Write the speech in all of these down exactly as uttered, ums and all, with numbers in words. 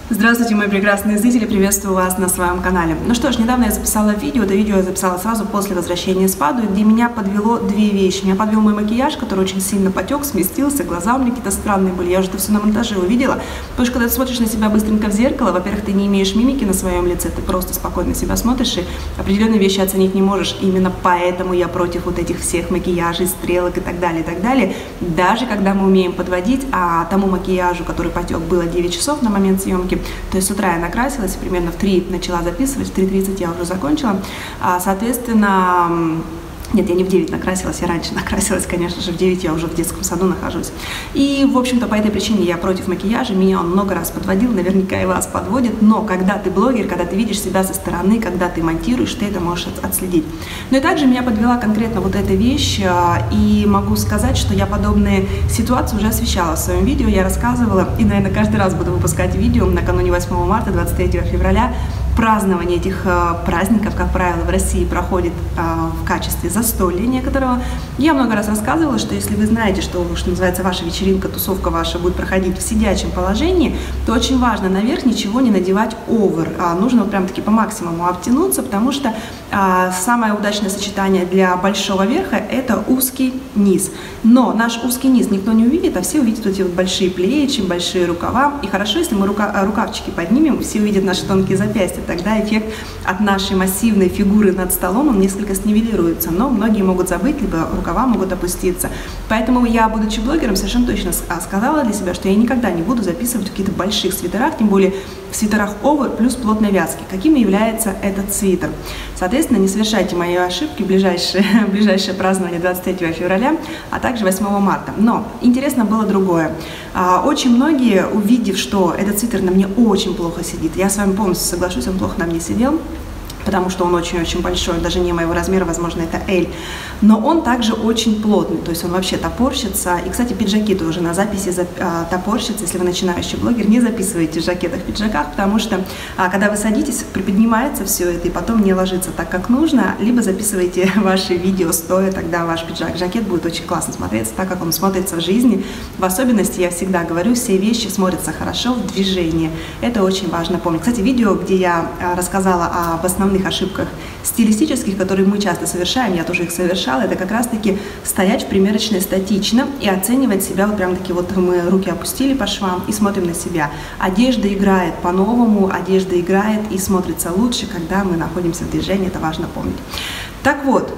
Здравствуйте, мои прекрасные зрители, приветствую вас на своем канале. Ну что ж, недавно я записала видео, это видео я записала сразу после возвращения с ПАДу, где меня подвело две вещи. Меня подвел мой макияж, который очень сильно потек, сместился, глаза у меня какие-то странные были, я уже это все на монтаже увидела. Потому что когда ты смотришь на себя быстренько в зеркало, во-первых, ты не имеешь мимики на своем лице, ты просто спокойно себя смотришь и определенные вещи оценить не можешь. Именно поэтому я против вот этих всех макияжей, стрелок и так далее, и так далее. Даже когда мы умеем подводить, а тому макияжу, который потек, было девять часов на момент съемки, то есть с утра я накрасилась, примерно в три начала записывать, в три тридцать я уже закончила. А, соответственно, нет, я не в девять накрасилась, я раньше накрасилась, конечно же, в девять я уже в детском саду нахожусь. И, в общем-то, по этой причине я против макияжа, меня он много раз подводил, наверняка и вас подводит, но когда ты блогер, когда ты видишь себя со стороны, когда ты монтируешь, ты это можешь отследить. Но и также меня подвела конкретно вот эта вещь, и могу сказать, что я подобные ситуации уже освещала в своем видео, я рассказывала, и, наверное, каждый раз буду выпускать видео накануне восьмого марта, двадцать третьего февраля. Празднование этих э, праздников, как правило, в России проходит э, в качестве застолья некоторого. Я много раз рассказывала, что если вы знаете, что, что называется, ваша вечеринка, тусовка ваша будет проходить в сидячем положении, то очень важно наверх ничего не надевать овер. А нужно вот прям таки по максимуму обтянуться, потому что э, самое удачное сочетание для большого верха – это узкий низ. Но наш узкий низ никто не увидит, а все увидят вот эти вот большие плечи, большие рукава. И хорошо, если мы рука, рукавчики поднимем, все увидят наши тонкие запястья. Тогда эффект от нашей массивной фигуры над столом, он несколько снивелируется, но многие могут забыть, либо рукава могут опуститься. Поэтому я, будучи блогером, совершенно точно сказала для себя, что я никогда не буду записывать в каких-то больших свитерах, тем более в свитерах овер плюс плотной вязки, каким является этот свитер. Соответственно, не совершайте мои ошибки в ближайшее, ближайшее празднование двадцать третьего февраля, а также восьмого марта. Но интересно было другое. Очень многие, увидев, что этот свитер на мне очень плохо сидит, я с вами полностью соглашусь, он плохо на мне сидел, потому что он очень-очень большой, даже не моего размера, возможно, это L. Но он также очень плотный, то есть он вообще топорщится. И, кстати, пиджаки тоже на записи топорщатся. Если вы начинающий блогер, не записывайте жакеты в пиджаках, потому что, когда вы садитесь, приподнимается все это и потом не ложится так, как нужно. Либо записывайте ваши видео стоя, тогда ваш пиджак, жакет будет очень классно смотреться, так как он смотрится в жизни. В особенности, я всегда говорю, все вещи смотрятся хорошо в движении. Это очень важно помнить. Кстати, видео, где я рассказала об основных ошибках стилистических, которые мы часто совершаем, я тоже их совершала, это как раз-таки стоять в примерочной статично и оценивать себя, вот прям таки вот мы руки опустили по швам и смотрим на себя. Одежда играет по-новому, одежда играет и смотрится лучше, когда мы находимся в движении, это важно помнить. Так вот,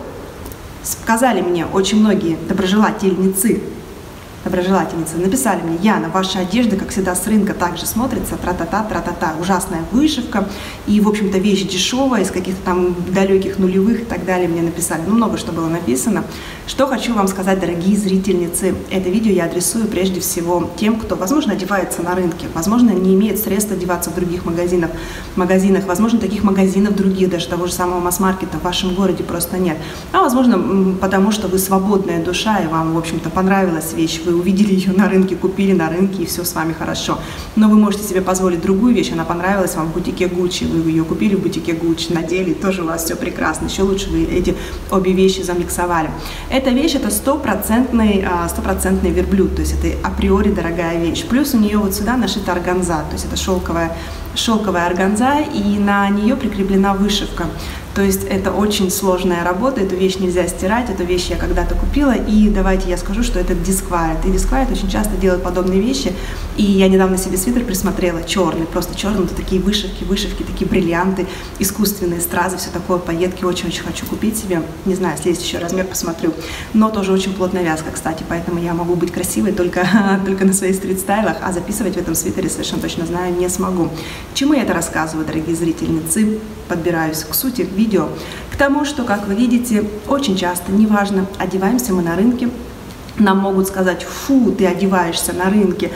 сказали мне очень многие доброжелательницы, доброжелательницы, написали мне: Яна, ваша одежда, как всегда, с рынка также смотрится, тра-та-та, тра-та-та, ужасная вышивка, и, в общем-то, вещь дешевая, из каких-то там далеких нулевых и так далее, мне написали, ну, много что было написано. Что хочу вам сказать, дорогие зрительницы, это видео я адресую прежде всего тем, кто, возможно, одевается на рынке, возможно, не имеет средств одеваться в других магазинах, магазинах, возможно, таких магазинов других, даже того же самого масс-маркета в вашем городе просто нет, а, возможно, потому что вы свободная душа, и вам, в общем-то, понравилась вещь, вы увидели ее на рынке, купили на рынке, и все с вами хорошо. Но вы можете себе позволить другую вещь, она понравилась вам в бутике Гуччи, вы ее купили в бутике Гуччи, надели, тоже у вас все прекрасно, еще лучше вы эти обе вещи замиксовали. Эта вещь — это стопроцентный, стопроцентный верблюд, то есть это априори дорогая вещь. Плюс у нее вот сюда нашита органза, то есть это шелковая, шелковая органза, и на нее прикреплена вышивка. То есть это очень сложная работа, эту вещь нельзя стирать, эту вещь я когда-то купила, и давайте я скажу, что это дисквайт. И дисквайт очень часто делают подобные вещи, и я недавно себе свитер присмотрела, черный, просто черный, вот такие вышивки, вышивки, такие бриллианты, искусственные стразы, все такое, пайетки, очень-очень хочу купить себе, не знаю, если есть еще размер, посмотрю, но тоже очень плотная вязка, кстати, поэтому я могу быть красивой только, только на своих стрит-стайлах, а записывать в этом свитере, совершенно точно знаю, не смогу. К чему я это рассказываю, дорогие зрительницы? Подбираюсь к сути видео, к тому, что, как вы видите, очень часто, неважно, одеваемся мы на рынке, нам могут сказать: фу, ты одеваешься на рынке,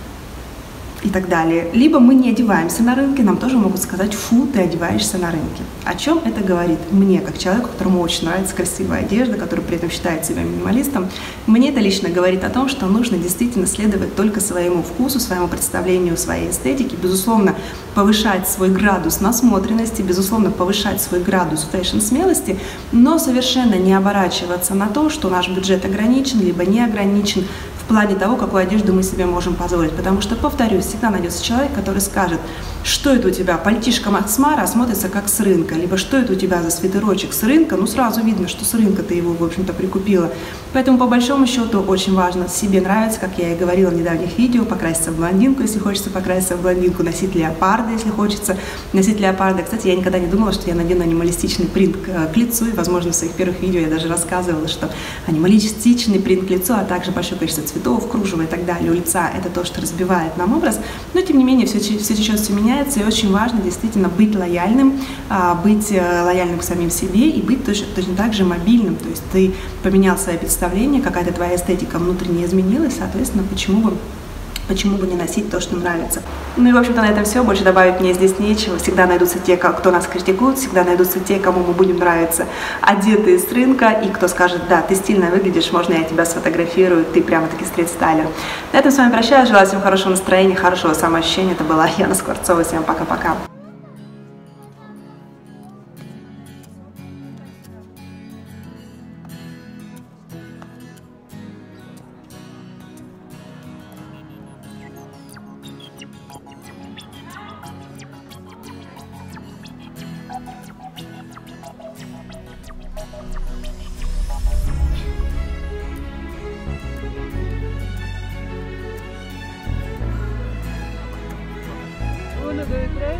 и так далее. Либо мы не одеваемся на рынке, нам тоже могут сказать: фу, ты одеваешься на рынке. О чем это говорит? Мне, как человеку, которому очень нравится красивая одежда, который при этом считает себя минималистом, мне это лично говорит о том, что нужно действительно следовать только своему вкусу, своему представлению, своей эстетике, безусловно, повышать свой градус насмотренности, безусловно, повышать свой градус фэшн-смелости, но совершенно не оборачиваться на то, что наш бюджет ограничен, либо не ограничен в плане того, какую одежду мы себе можем позволить. Потому что, повторюсь, всегда найдется человек, который скажет, что это у тебя, пальтишко Максмара смотрится как с рынка, либо что это у тебя за свитерочек с рынка, ну сразу видно, что с рынка ты его, в общем-то, прикупила. Поэтому, по большому счету, очень важно, себе нравится, как я и говорила в недавних видео, покраситься в блондинку, если хочется покраситься в блондинку, носить леопарда, если хочется носить леопарда. Кстати, я никогда не думала, что я надену анималистичный принт к, к лицу, и, возможно, в своих первых видео я даже рассказывала, что анималистичный принт к лицу, а также большое количество цветов, кружева и так далее у лица – это то, что разбивает нам образ. Но, тем не менее, все, все сейчас все меняется, и очень важно действительно быть лояльным, быть лояльным к самим себе и быть точно, точно так же мобильным. То есть ты поменял свое представление, какая-то твоя эстетика внутренне изменилась, соответственно, почему бы Почему бы не носить то, что нравится. Ну и, в общем-то, на этом все. Больше добавить мне здесь нечего. Всегда найдутся те, кто нас критикует, всегда найдутся те, кому мы будем нравиться, одетые с рынка, и кто скажет, да, ты стильно выглядишь, можно я тебя сфотографирую, ты прямо-таки стрит-стайлер. На этом с вами прощаюсь, желаю всем хорошего настроения, хорошего самоощущения. Это была Яна Скворцова. Всем пока-пока. Uno, dos, tres.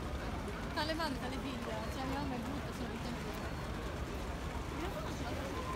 Levanta le figlie, cioè mia mamma è brutta, sono i tempi.